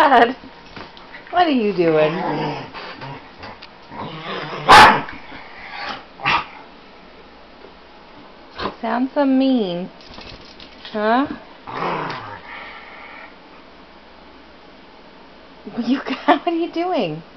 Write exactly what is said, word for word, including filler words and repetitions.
God! What are you doing? You sound so mean. Huh? You, what are you doing?